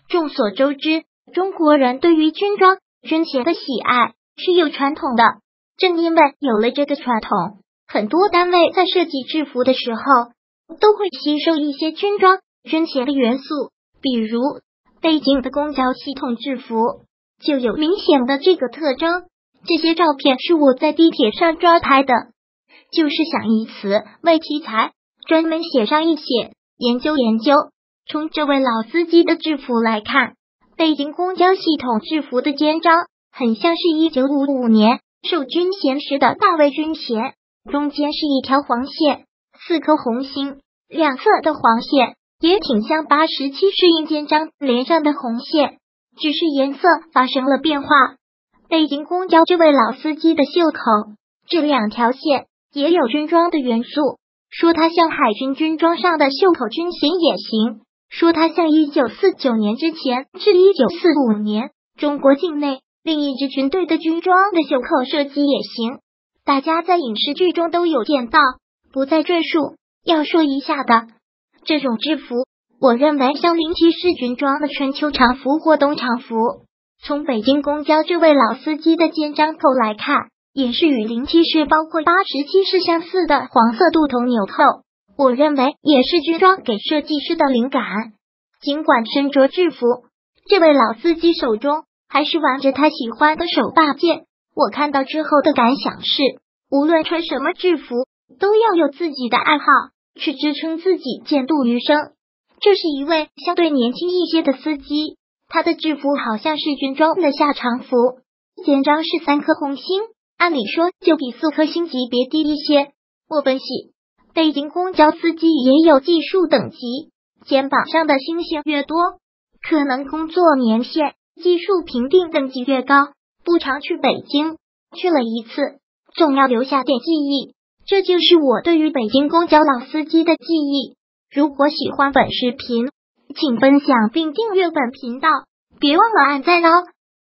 众所周知，中国人对于军装、军鞋的喜爱是有传统的。正因为有了这个传统，很多单位在设计制服的时候，都会吸收一些军装、军鞋的元素。比如北京的公交系统制服就有明显的这个特征。这些照片是我在地铁上抓拍的，就是想以此为题材，专门写上一写，研究研究。从这位老司机的制服来看，北京公交系统制服的肩章很像是1955年授军衔时的大卫军衔，中间是一条黄线，4颗红星，两侧的黄线也挺像87适应肩章连上的红线，只是颜色发生了变化。北京公交这位老司机的袖口这2条线也有军装的元素，说它像海军军装上的袖口军衔也行，说它像1949年之前至1945年中国境内另一支军队的军装的袖口设计也行，大家在影视剧中都有见到，不再赘述。要说一下的，这种制服我认为像07式军装的春秋常服或冬常服。从北京公交这位老司机的肩章扣来看，也是与07式包括87式相似的黄色镀铜纽扣，我认为也是军装给设计师的灵感。尽管身着制服，这位老司机手中还是玩着他喜欢的手把剑。我看到之后的感想是，无论穿什么制服，都要有自己的爱好，去支撑自己健度余生。这是一位相对年轻一些的司机，他的制服好像是军装的下长服，肩章是3颗红星，按理说就比4颗星级别低一些。我分析，北京公交司机也有技术等级，肩膀上的星星越多，可能工作年限、技术评定等级越高。不常去北京，去了一次，总要留下点记忆。这就是我对于北京公交老司机的记忆。如果喜欢本视频，请分享并订阅本频道，别忘了按赞哦。